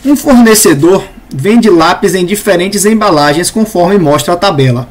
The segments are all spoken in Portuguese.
Um fornecedor vende lápis em diferentes embalagens conforme mostra a tabela.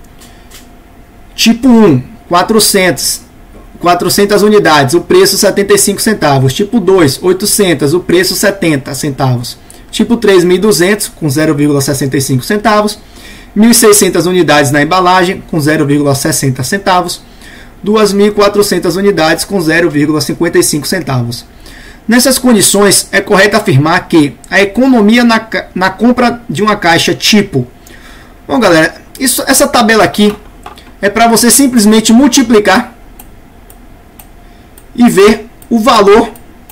Tipo 1, 400 unidades, o preço 75 centavos. Tipo 2, 800, o preço 70 centavos. Tipo 3, 1.200 com 0,65 centavos. 1.600 unidades na embalagem com 0,60 centavos. 2.400 unidades com 0,55 centavos. Nessas condições, é correto afirmar que a economia na compra de uma caixa tipo... Bom, galera, essa tabela aqui é para você simplesmente multiplicar e ver o valor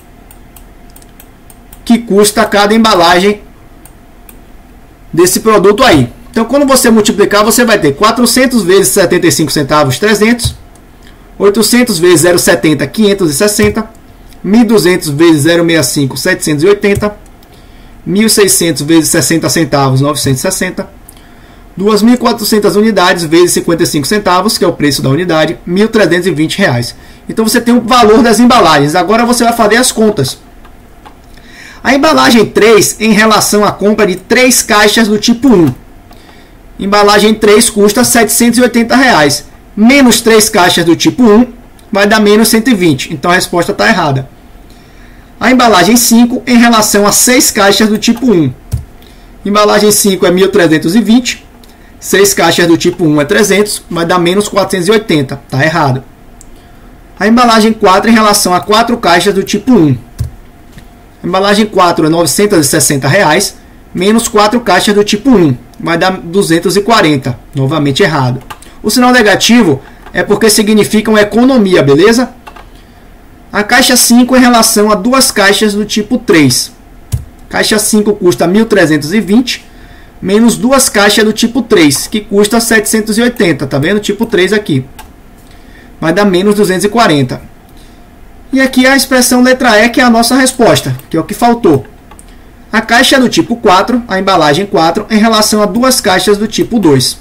que custa cada embalagem desse produto aí. Então, quando você multiplicar, você vai ter 400 vezes 75 centavos, 300. 800 vezes 0,70, 560. 1.200 vezes 0,65, 780. 1.600 vezes 60 centavos, 960. 2.400 unidades vezes 55 centavos, que é o preço da unidade, R$ 1.320. Então você tem o valor das embalagens. Agora você vai fazer as contas. A embalagem 3 em relação à compra de 3 caixas do tipo 1. Embalagem 3 custa R$ 780. Menos 3 caixas do tipo 1 vai dar menos 120. Então a resposta está errada. A embalagem 5 em relação a 6 caixas do tipo 1. Embalagem 5 é 1.320. 6 caixas do tipo 1 é 300. Vai dar menos 480. Está errado. A embalagem 4 em relação a 4 caixas do tipo 1. A embalagem 4 é R$ 960. Menos 4 caixas do tipo 1. Vai dar 240. Novamente errado. O sinal negativo é porque significa uma economia, beleza? A caixa 5 em relação a 2 caixas do tipo 3. Caixa 5 custa 1.320, menos 2 caixas do tipo 3, que custa 780. Tá vendo? Tipo 3 aqui. Vai dar menos 240. E aqui a expressão letra E, que é a nossa resposta, que é o que faltou. A caixa do tipo 4, a embalagem 4, em relação a 2 caixas do tipo 2.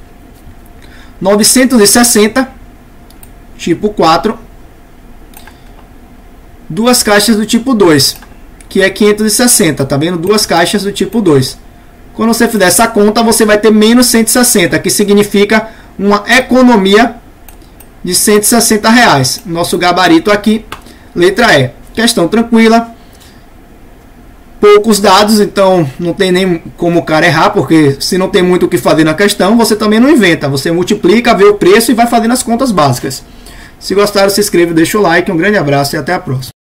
960, tipo 4, 2 caixas do tipo 2, que é 560, tá vendo? 2 caixas do tipo 2. Quando você fizer essa conta, você vai ter menos 160, que significa uma economia de R$ 160. Nosso gabarito aqui, letra E. Questão tranquila. Poucos dados, então não tem nem como o cara errar, porque se não tem muito o que fazer na questão, você também não inventa. Você multiplica, vê o preço e vai fazendo as contas básicas. Se gostaram, se inscreva, deixa o like. Um grande abraço e até a próxima.